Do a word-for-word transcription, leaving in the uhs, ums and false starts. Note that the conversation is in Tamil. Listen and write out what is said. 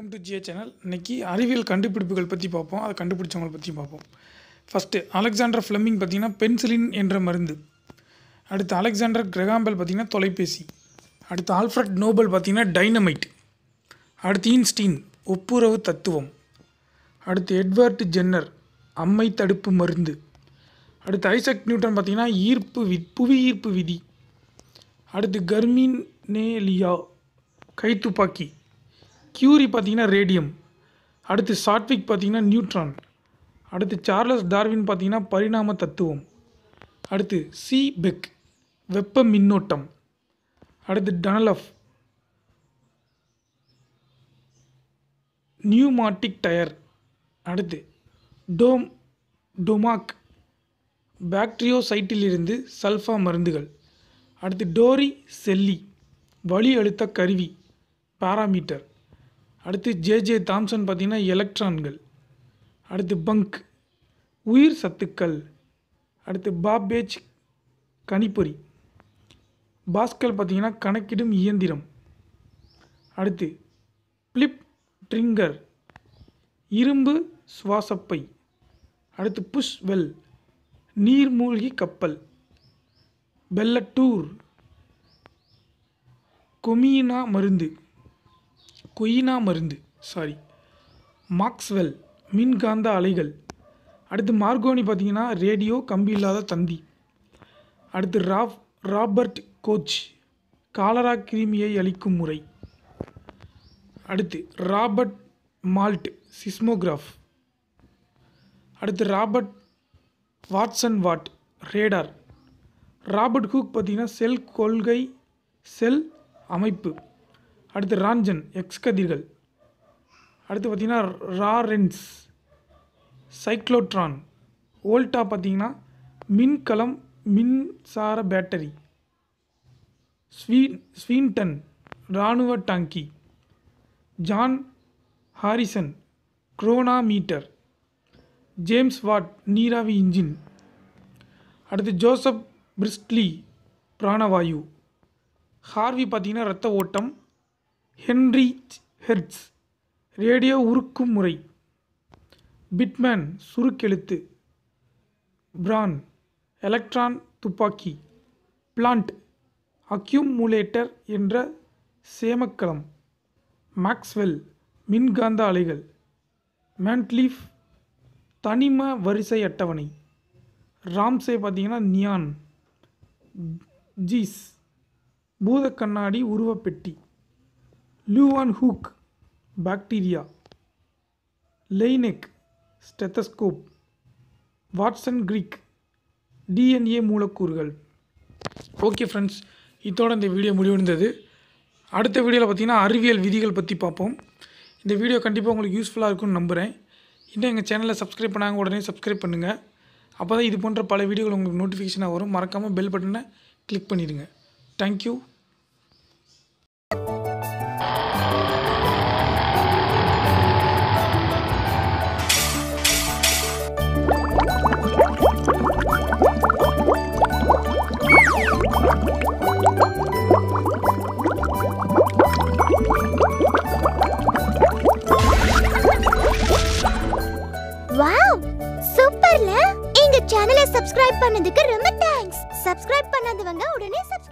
Welcome to GA channel. இன்றைக்கி அறிவியல் கண்டுபிடிப்புகள் பற்றி பார்ப்போம். அதை கண்டுபிடிச்சவங்களை பற்றி பார்ப்போம். ஃபஸ்ட்டு அலெக்சாண்டர் ஃப்ளெமிங் பார்த்திங்கன்னா பென்சிலின் என்ற மருந்து. அடுத்து அலெக்சாண்டர் கிரகாம்பெல் பார்த்திங்கன்னா தொலைபேசி. அடுத்து ஆல்ஃப்ரட் நோபல் பார்த்திங்கன்னா டைனமைட். அடுத்து ஈன்ஸ்டீன் ஒப்புரவு தத்துவம். அடுத்து எட்வர்ட் ஜென்னர் அம்மை தடுப்பு மருந்து. அடுத்து ஐசக் நியூட்டன் பார்த்திங்கன்னா ஈர்ப்பு வி புவி ஈர்ப்பு விதி. அடுத்து கர்மினேலியா கைத்துப்பாக்கி. கியூரி பார்த்திங்கன்னா ரேடியம். அடுத்து சாட்விக் பார்த்திங்கன்னா நியூட்ரான். அடுத்து சார்லஸ் டார்வின் பார்த்திங்கன்னா பரிணாம தத்துவம். அடுத்து சி பெக் வெப்ப மின்னோட்டம். அடுத்து டனலஃப் நியூமாட்டிக் டயர். அடுத்து டோம் டொமாக் பாக்டீரியோசைட்டிலிருந்து சல்ஃபா மருந்துகள். அடுத்து டோரி செல்லி வலி அழுத்த கருவி பாராமீட்டர். அடுத்து ஜேஜே தாம்சன் பார்த்திங்கன்னா எலக்ட்ரான்கள். அடுத்து பங்க் உயிர் சத்துக்கள். அடுத்து பாப்பேஜ் கணிப்பொறி. பாஸ்கல் பார்த்திங்கன்னா கணக்கிடும் இயந்திரம். அடுத்து பிலிப் ட்ரிங்கர் இரும்பு சுவாசப்பை. அடுத்து புஷ் வெல் நீர்மூழ்கி கப்பல். பெல்லட்டூர் கொமீனா மருந்து கொயினா மருந்து சாரி மாக்ஸ்வெல் மின்காந்த அலைகள். அடுத்து மார்கோனி பார்த்திங்கன்னா ரேடியோ கம்பி இல்லாத தந்தி. அடுத்து ராப் ராபர்ட் கோச் காலரா கிருமியை அளிக்கும் முறை. அடுத்து ராபர்ட் மால்ட் சிஸ்மோகிராஃப். அடுத்து Robert Watson Watt radar. Robert Hooke பார்த்திங்கன்னா செல் கொள்கை செல் அமைப்பு. அடுத்து ரான்ஜன் எக்ஸ் கதிர்கள். அடுத்து பார்த்திங்கன்னா ராரென்ஸ் சைக்ளோட்ரான். வோல்டா பார்த்திங்கன்னா மின்கலம் மின்சார பேட்டரி. ஸ்வீ ஸ்வீன்டன் இராணுவ டாங்கி. John Harrison chronometer. James Watt நீராவி இன்ஜின். அடுத்து ஜோசப் பிரிஸ்ட்லி பிராணவாயு. ஹார்வி பார்த்திங்கன்னா இரத்த ஓட்டம். ஹென்ரி ஹெர்ட்ஸ் ரேடியோ உருக்கும் முறை. பிட்மேன் சுருக்கெழுத்து. பிரான் எலக்ட்ரான் துப்பாக்கி. பிளான்ட் அக்யூமுலேட்டர் என்ற சேமக்கலம். மேக்ஸ்வெல் மின்காந்த அலைகள். மேன்ட்லீஃப் தனிம வரிசை அட்டவணை. ராம்சே பார்த்திங்கன்னா நியான். ஜீஸ் பூத கண்ணாடி உருவப்பெட்டி. Leeuwenhoek bacteria. Laennec stethoscope. Watson Crick DNA மூலக்கூறுகள். ஓகே ஃப்ரெண்ட்ஸ், இதோட இந்த வீடியோ முடிவடைந்தது. அடுத்த வீடியோவில் பார்த்திங்கன்னா அறிவியல் விதிகள் பற்றி பார்ப்போம். இந்த வீடியோ கண்டிப்பாக உங்களுக்கு யூஸ்ஃபுல்லாக இருக்கும்னு நம்புகிறேன். இன்னும் எங்கள் சேனலை சப்ஸ்கிரைப் பண்ணாங்க உடனே சப்ஸ்கிரைப் பண்ணுங்கள். அப்போ தான் இது போன்ற பல வீடியோகள் உங்களுக்கு நோட்டிஃபிகேஷனாக வரும். மறக்காமல் பெல் பட்டனை கிளிக் பண்ணிடுங்க. தேங்க்யூ. வாவ் சூப்பர்ல. எங்க சேனலை சப்ஸ்கிரைப் பண்ணதுக்கு ரொம்ப தேங்க்ஸ். சப்ஸ்கிரைப் பண்ணாதவங்க உடனே சப்ஸ்கிரைப்